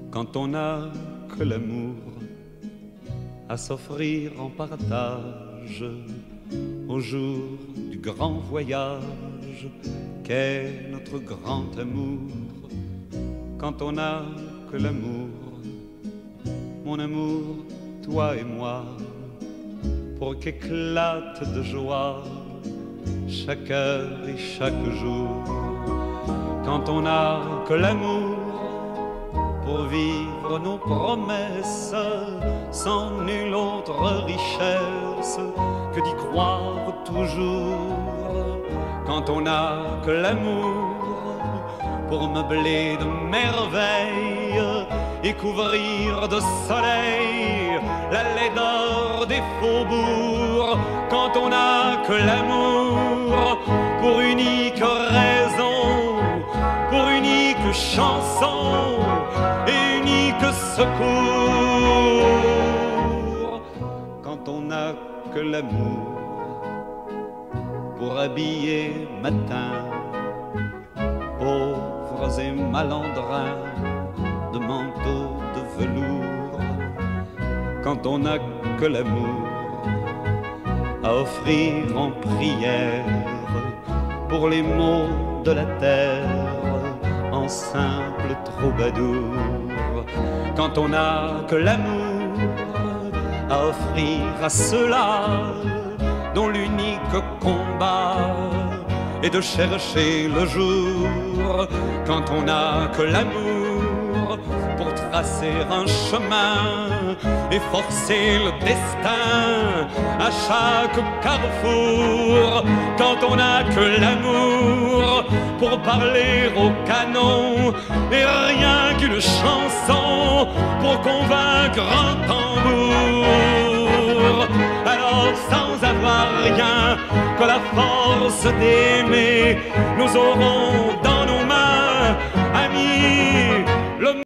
Quand on n'a que l'amour à s'offrir en partage au jour du grand voyage qu'est notre grand amour. Quand on n'a que l'amour, mon amour, toi et moi, pour qu'éclate de joie chaque heure et chaque jour. Quand on n'a que l'amour pour vivre nos promesses sans nulle autre richesse que d'y croire toujours. Quand on n'a que l'amour pour meubler de merveilles et couvrir de soleil la laideur des faubourgs. Quand on n'a que l'amour pour unique raison, pour unique chanson et unique secours. Quand on n'a que l'amour pour habiller matin pauvres et malandrins de manteaux de velours. Quand on n'a que l'amour à offrir en prière pour les maux de la terre en simple troubadour. Quand on n'a que l'amour à offrir à ceux-là dont l'unique combat est de chercher le jour. Quand on n'a que l'amour pour tracer un chemin et forcer le destin à chaque carrefour. Quand on n'a que l'amour pour parler au canon et rien qu'une chanson pour convaincre un tambour. Alors sans avoir rien que la force d'aimer, nous aurons dans nos mains, amis, le